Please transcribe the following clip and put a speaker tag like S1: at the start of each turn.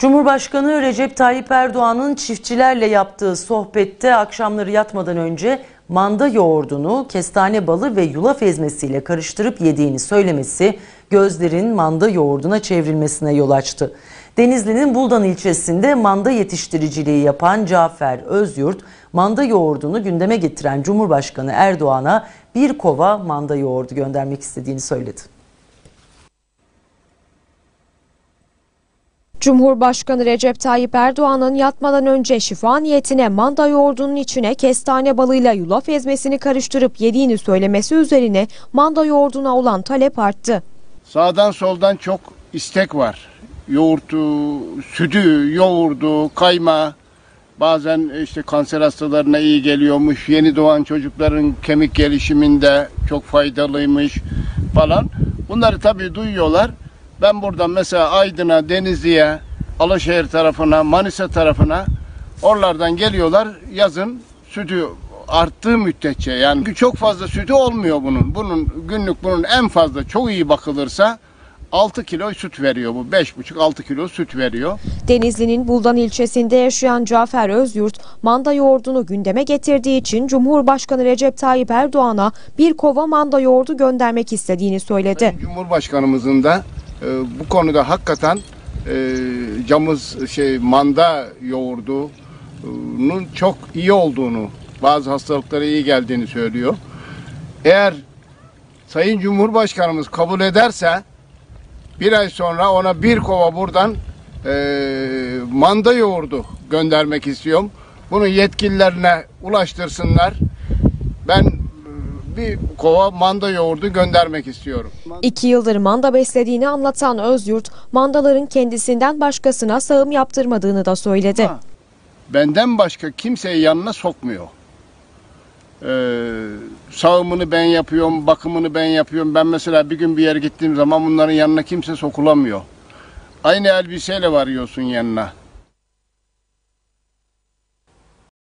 S1: Cumhurbaşkanı Recep Tayyip Erdoğan'ın çiftçilerle yaptığı sohbette akşamları yatmadan önce manda yoğurdunu kestane balı ve yulaf ezmesiyle karıştırıp yediğini söylemesi gözlerin manda yoğurduna çevrilmesine yol açtı. Denizli'nin Buldan ilçesinde manda yetiştiriciliği yapan Cafer Özyurt, manda yoğurdunu gündeme getiren Cumhurbaşkanı Erdoğan'a bir kova manda yoğurdu göndermek istediğini söyledi.
S2: Cumhurbaşkanı Recep Tayyip Erdoğan'ın yatmadan önce şifa niyetine manda yoğurdunun içine kestane balıyla yulaf ezmesini karıştırıp yediğini söylemesi üzerine manda yoğurduna olan talep arttı.
S3: Sağdan soldan çok istek var. Yoğurtu, sütü, yoğurdu, kaymağı. Bazen işte kanser hastalarına iyi geliyormuş. Yeni doğan çocukların kemik gelişiminde çok faydalıymış falan. Bunları tabii duyuyorlar. Ben buradan mesela Aydın'a, Denizli'ye, Alaşehir tarafına, Manisa tarafına oralardan geliyorlar. Yazın sütü arttığı müddetçe, yani çok fazla sütü olmuyor bunun. Günlük bunun en fazla çok iyi bakılırsa 6 kilo süt veriyor bu. 5,5-6 kilo süt veriyor.
S2: Denizli'nin Buldan ilçesinde yaşayan Cafer Özyurt, manda yoğurdunu gündeme getirdiği için Cumhurbaşkanı Recep Tayyip Erdoğan'a bir kova manda yoğurdu göndermek istediğini söyledi.
S3: Cumhurbaşkanımızın da bu konuda hakikaten manda yoğurdunun çok iyi olduğunu, bazı hastalıklara iyi geldiğini söylüyor. Eğer Sayın Cumhurbaşkanımız kabul ederse bir ay sonra ona bir kova buradan manda yoğurdu göndermek istiyorum. Bunu yetkililerine ulaştırsınlar. Ben bir kova manda yoğurdu göndermek istiyorum.
S2: 2 yıldır manda beslediğini anlatan Özyurt, mandaların kendisinden başkasına sağım yaptırmadığını da söyledi.
S3: Benden başka kimseyi yanına sokmuyor. Sağımını ben yapıyorum, bakımını ben yapıyorum. Ben mesela bir gün bir yere gittiğim zaman bunların yanına kimse sokulamıyor. Aynı elbiseyle varıyorsun yanına.